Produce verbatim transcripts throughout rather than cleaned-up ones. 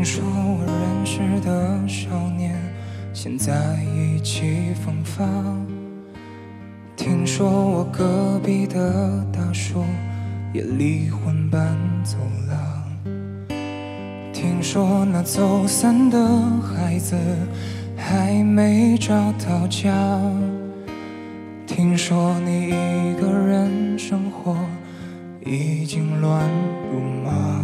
听说我认识的少年现在意气风发，听说我隔壁的大叔也离婚搬走了，听说那走散的孩子还没找到家，听说你一个人生活已经乱如麻，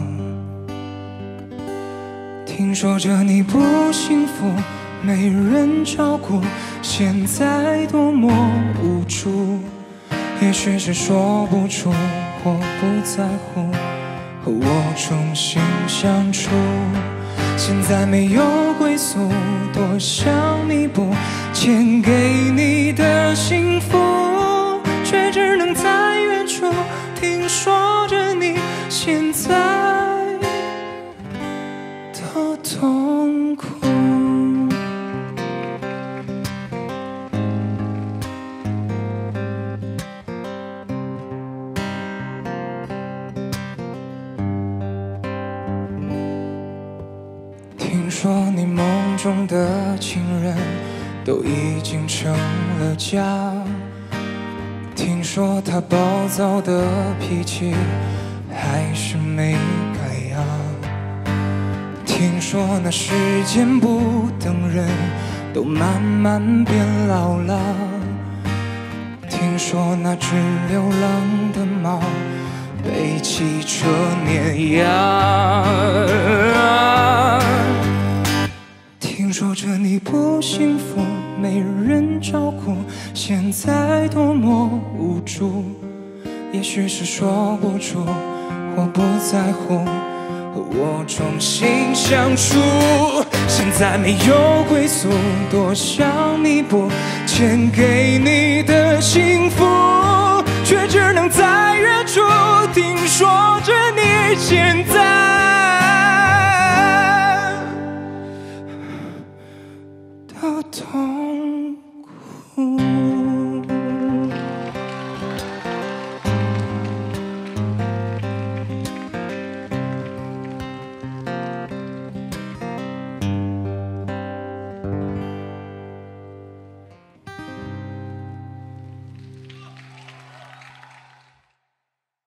听说着你不幸福，没人照顾，现在多么无助。也许是说不出或不在乎，和我重新相处。现在没有归宿，多想弥补欠给你的幸福，却只能在远处听说着你现在的痛苦。听说你梦中的情人都已经成了家，听说他暴躁的脾气还是没改呀，听说那时间不等人都慢慢变老了，听说那只流浪的猫被汽车碾压，听说着你不幸福，没人照顾，现在多么无助。也许是说不出或不在乎，和我重新相处。现在没有归宿，多想弥补欠给你的幸福，却只能在远处听说着你现在